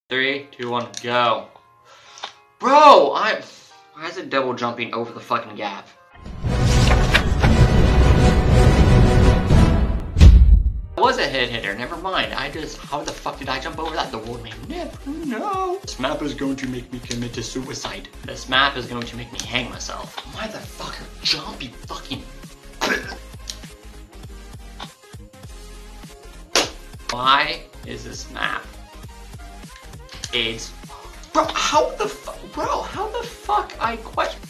3, 2, 1, go. Bro, why is it double jumping over the fucking gap? It was a head hitter, never mind. How the fuck did I jump over that? The world may never know. This map is going to make me commit to suicide. This map is going to make me hang myself. Motherfucker, jump, you fucking... Why is this map AIDS? Bro, how the fuck I question?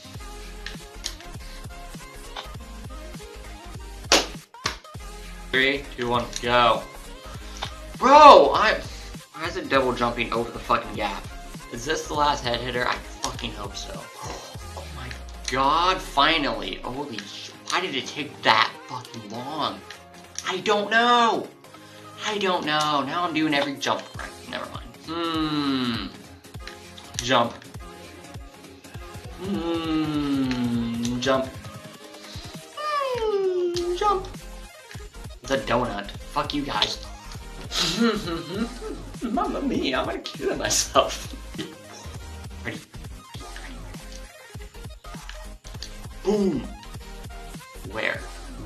Three, 2, 1, go. Bro, why is it double jumping over the fucking gap? Is this the last head hitter? I fucking hope so. Oh my god, finally. Holy shit, why did it take that fucking long? I don't know. Now I'm doing every jump right. Never mind. Jump. Jump. Jump. It's a donut. Fuck you guys. Mamma mia, I'm gonna kill myself. Ready? Boom. Where?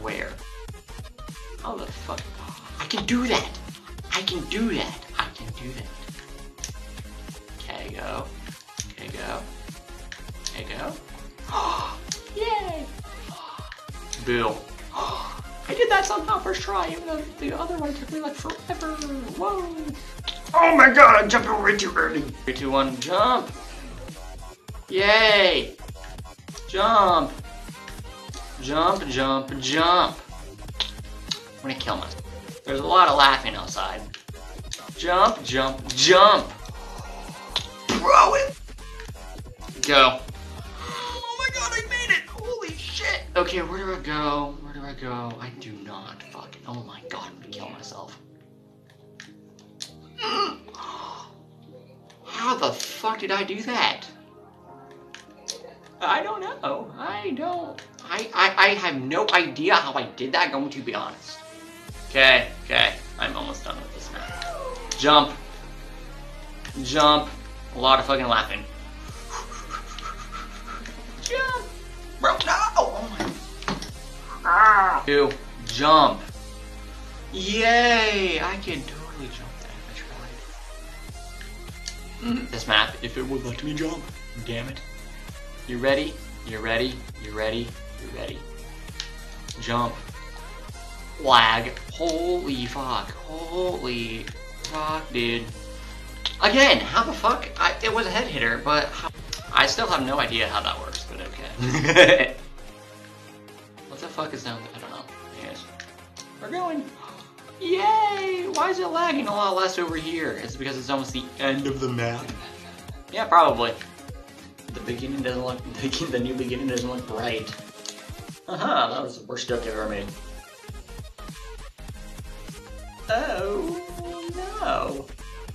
How the fuck? I can do that. Okay, go. Yay! Bill. I did that somehow first try, even though the other one took me like forever. Whoa! Oh my god, I'm jumping way too early. 3, 2, 1, jump! Yay! Jump! Jump! I'm gonna kill myself. There's a lot of laughing outside. Jump! Bro, it! Go. Oh my god, I made it! Holy shit! Okay, where do I go? I do not fucking... Oh my god, I'm gonna kill myself. How the fuck did I do that? I don't know. I have no idea how I did that, going to be honest. Okay. I'm almost done with this now. Jump. A lot of fucking laughing. Jump. Bro, no! Oh my... Two, jump. Yay! I can totally jump that. I tried. This map, if it would let me jump. Damn it. You ready? Jump. Lag. Holy fuck, dude. Again, how the fuck? It was a head hitter, but I still have no idea how that works, but okay. What the fuck is down there? I don't know. Anyways, we're going. Yay! Why is it lagging a lot less over here? Is it because it's almost the end of the map? Yeah, probably. The beginning doesn't look. The new beginning doesn't look bright. Haha, that was the worst joke I've ever made. Oh no!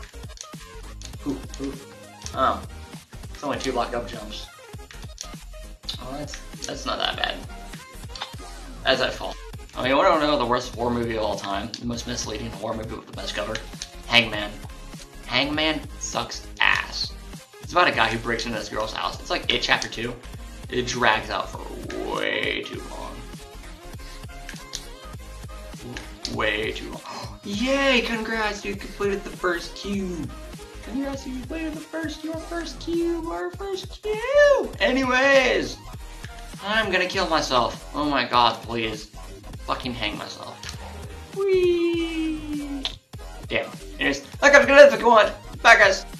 Ooh. Oh, it's only 2 locked up jumps. Oh, that's not that bad. As I fall. I mean, I don't know the worst horror movie of all time. The most misleading horror movie with the best cover. Hangman. Hangman sucks ass. It's about a guy who breaks into this girl's house. It's like It Chapter 2. It drags out for way too long. Way too long. Yay! Congrats, you completed the first cube. Congrats, you completed your first cube. Anyways, I'm gonna kill myself. Oh my god, please. Fucking hang myself. Whee! Damn. Anyways, like, I'm gonna if you want. Bye, guys.